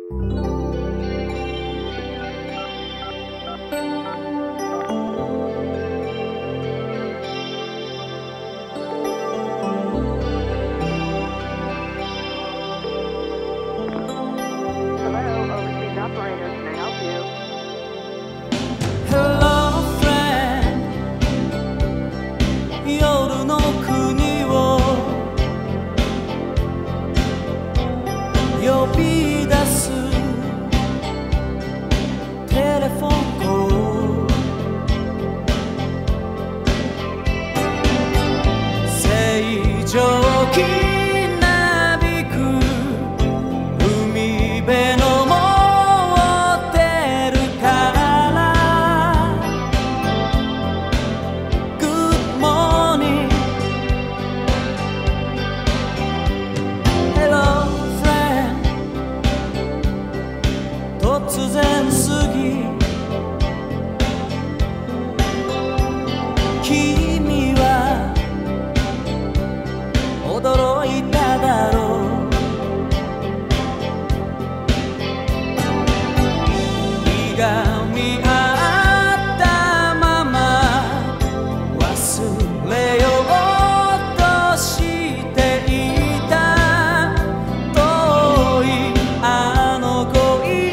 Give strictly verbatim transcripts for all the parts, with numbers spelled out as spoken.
呼び出すテレフォンコール正常期なびく海辺のモテルからグッモーニング突然過ぎ君は驚いただろういがみ合ったまま忘れようとしていた遠いあの恋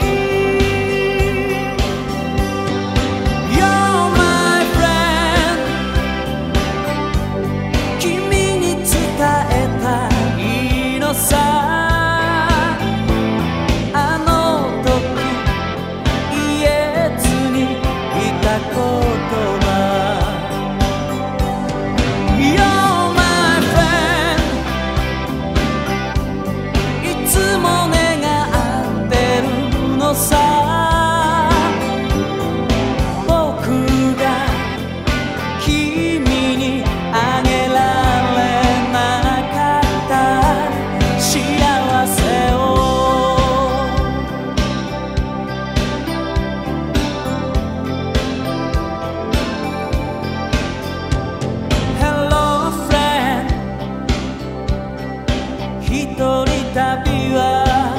一人旅は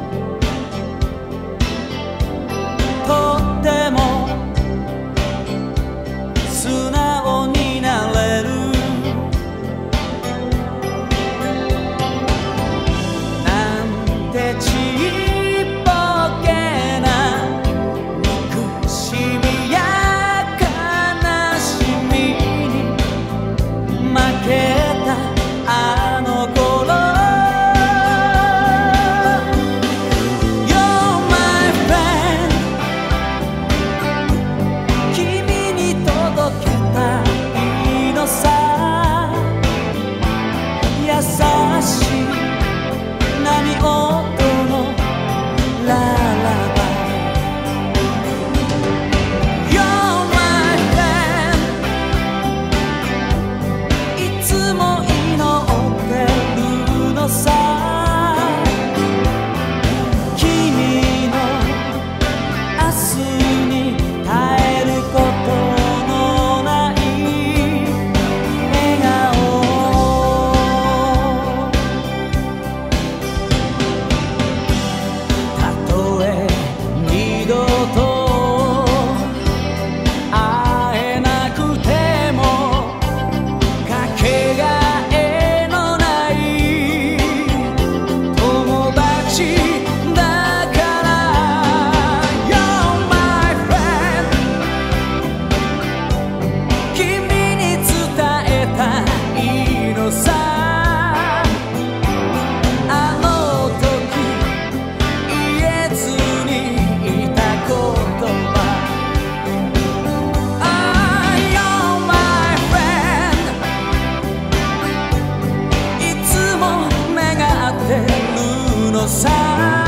とっても素直になれるなんてちっぽけな憎しみや悲しみに負けたあの頃優しい波音のララバイ You're my friend いつも祈ってるのさ君の明日に耐えることさ